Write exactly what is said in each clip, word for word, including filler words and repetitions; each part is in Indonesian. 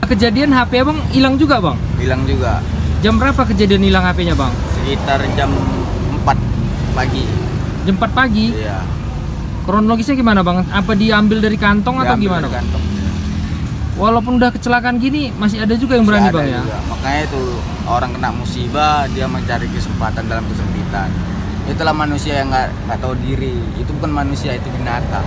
Kejadian H P abang hilang juga bang? Hilang juga. Jam berapa kejadian hilang H P-nya bang? Sekitar jam empat pagi. Jam empat pagi? Iya. Kronologisnya gimana bang? Apa diambil dari kantong atau Diambil gimana? dari kantong. Walaupun udah kecelakaan gini masih ada juga yang berani Masih bang ada ya? juga. Makanya itu orang kena musibah dia mencari kesempatan dalam kesempitan. Itulah manusia yang nggak nggak tahu diri. Itu bukan manusia, itu binatang.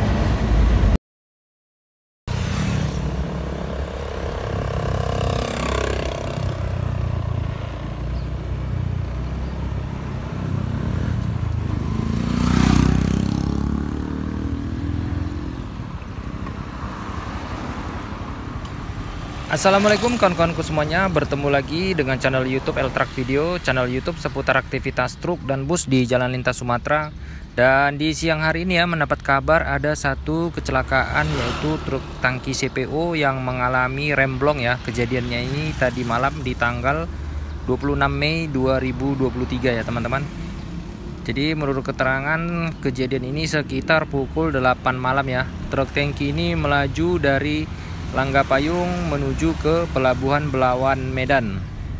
Assalamualaikum kawan-kawanku semuanya, bertemu lagi dengan channel YouTube Eltrak Video, channel YouTube seputar aktivitas truk dan bus di Jalan Lintas Sumatera. Dan di siang hari ini ya mendapat kabar ada satu kecelakaan, yaitu truk tangki C P O yang mengalami remblong ya. Kejadiannya ini tadi malam di tanggal dua puluh enam Mei dua ribu dua puluh tiga ya teman-teman. Jadi menurut keterangan kejadian ini sekitar pukul delapan malam ya. Truk tangki ini melaju dari Langgapayung menuju ke Pelabuhan Belawan, Medan.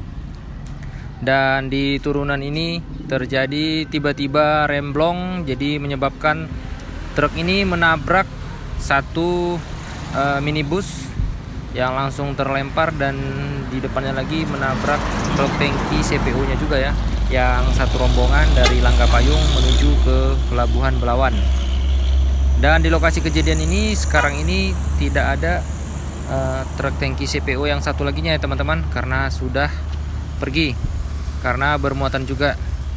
Dan di turunan ini terjadi tiba-tiba remblong, jadi menyebabkan truk ini menabrak satu uh, minibus yang langsung terlempar, dan di depannya lagi menabrak truk tangki C P O-nya juga ya, yang satu rombongan dari Langgapayung menuju ke Pelabuhan Belawan. Dan di lokasi kejadian ini sekarang ini tidak ada Uh, truk tangki C P O yang satu laginya ya teman-teman, karena sudah pergi karena bermuatan juga.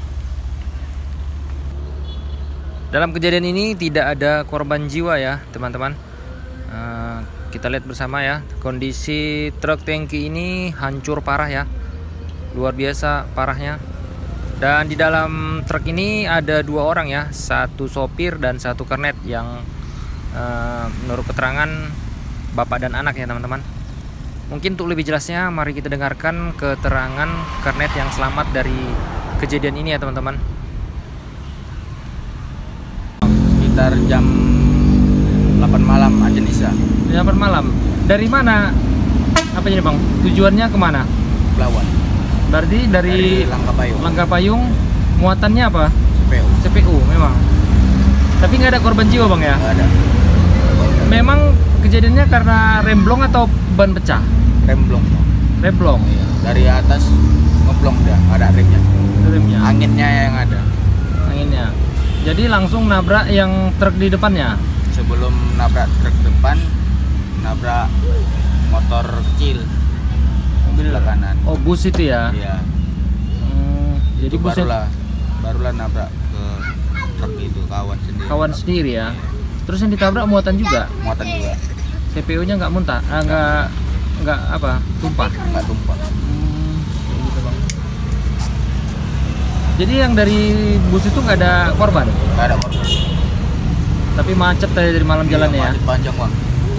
Dalam kejadian ini tidak ada korban jiwa ya teman-teman. Uh, kita lihat bersama ya, kondisi truk tangki ini hancur parah ya, luar biasa parahnya. Dan di dalam truk ini ada dua orang ya, satu sopir dan satu kernet yang uh, menurut keterangan bapak dan anak ya teman-teman. Mungkin untuk lebih jelasnya mari kita dengarkan keterangan kernet yang selamat dari kejadian ini ya teman-teman. Sekitar jam delapan malam aja Nisa. delapan malam. Dari mana? Apa ini bang? Tujuannya kemana? Belawan. Berarti dari, dari Langgapayung. Langgapayung. Muatannya apa? C P O. C P O memang. Tapi nggak ada korban jiwa bang ya? Nggak ada. Memang kejadiannya karena remblong atau ban pecah? Remblong. Remblong. Iya. Dari atas ngeblong dia, nggak ada remnya. Remnya. Anginnya yang ada. Anginnya. Jadi langsung nabrak yang truk di depannya. Sebelum nabrak truk depan, nabrak motor kecil. Mobil sebelah kanan. Oh, bus itu ya? Iya. Hmm, jadi Itu busnya barulah barulah nabrak ke truk itu kawan sendiri. kawan sendiri ya. Terus yang ditabrak muatan juga? Muatan juga. C P O-nya nggak muntah? Ah, nggak nggak apa? Tumpah? Nggak tumpah. Hmm, kayak gitu bang. Jadi yang dari bus itu nggak ada korban? Nggak ada korban. Tapi macet tadi dari malam jalannya ya? Macet panjang bang.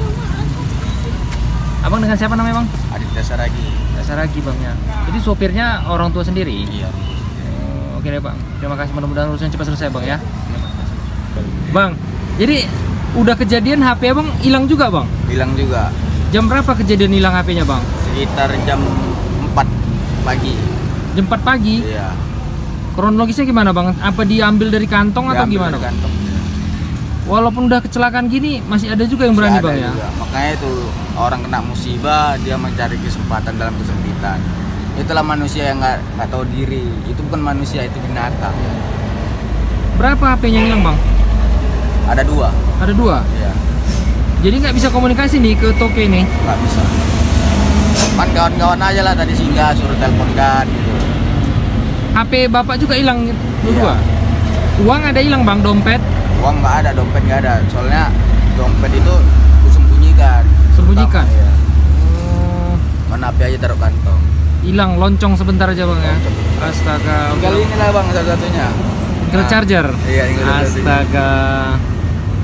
Abang dengan siapa namanya bang? Aditya Saragi. Saragi bang ya. Jadi sopirnya orang tua sendiri? Iya. Oh, oke deh bang. Terima kasih, mudah-mudahan urusan cepat selesai bang ya. Bang, jadi udah kejadian H P abang hilang juga bang? Hilang juga. Jam berapa kejadian hilang H P-nya bang? Sekitar jam empat pagi. Jam empat pagi? Iya. Kronologisnya gimana bang? Apa diambil dari kantong atau Diambil gimana? dari kantong. Walaupun udah kecelakaan gini masih ada juga yang berani Masih bang ada ya? juga. Makanya itu orang kena musibah dia mencari kesempatan dalam kesempitan. Itulah manusia yang nggak nggak tahu diri. Itu bukan manusia, itu binatang. Berapa H P-nya hilang bang? Ada dua. Ada dua? Iya. Jadi nggak bisa komunikasi nih ke Toke nih? Nggak bisa. Kan kawan-kawan aja lah tadi singgah suruh telepon kan gitu. H P bapak juga hilang dua? Iya. Uang ada hilang bang? Dompet? Uang nggak ada, dompet nggak ada. Soalnya dompet itu disembunyikan. Sembunyikan? Terutama, ya. Oh, Mana H P aja taruh kantong. hilang, loncong sebentar aja bang ya? Loncong. Astaga. Kali ini lah bang satu-satunya. Tinggal Nah, charger? Iya, tinggal satu-satunya. Astaga.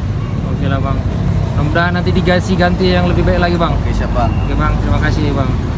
Oke lah bang. Mudah-mudahan nanti diganti ganti yang lebih baik lagi bang. Oke siap bang. Oke bang, terima kasih bang.